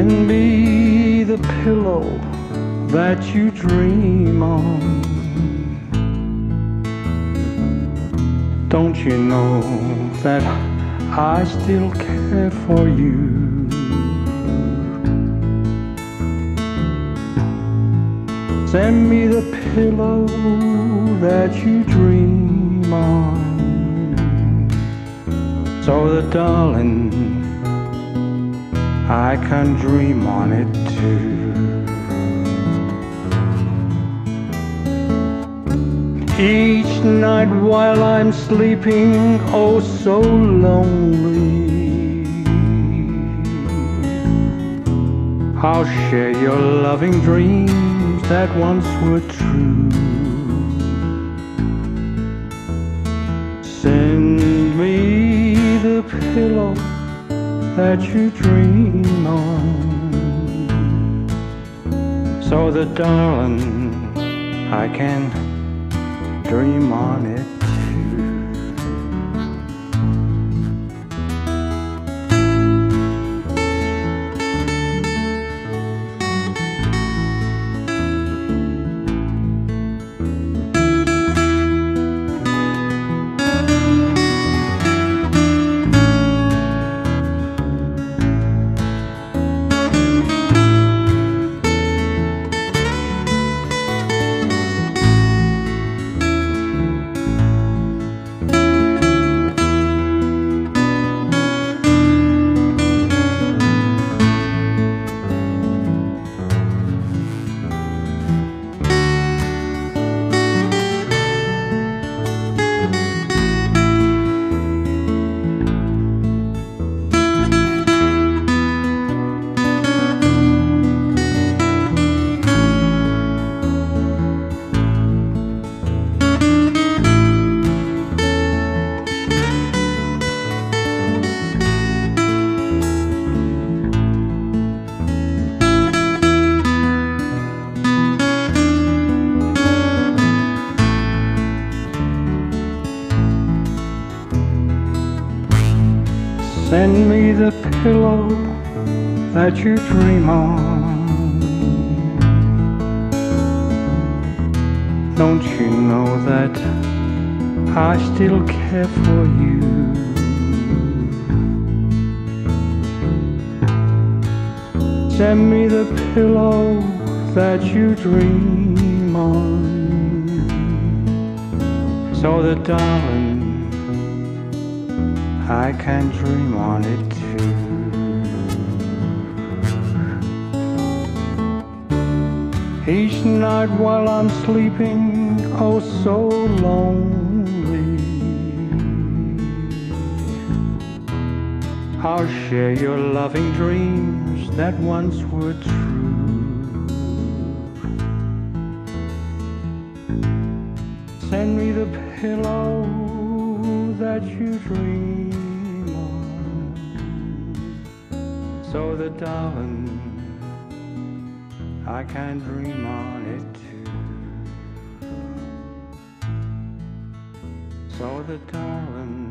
Send me the pillow that you dream on. Don't you know that I still care for you? Send me the pillow that you dream on, so that, darling, I can dream on it too. Each night while I'm sleeping, oh so lonely, I'll share your loving dreams that once were true. Send me the pillow that you dream on, so that, darling, I can dream on it too. Send me the pillow that you dream on. Don't you know that I still care for you? Send me the pillow that you dream on, so that, darling, I can dream on it too. Each night while I'm sleeping, oh so lonely, I'll share your loving dreams that once were true. Send me the pillow that you dream on, so that, darling, I can dream on it too. So that, darling,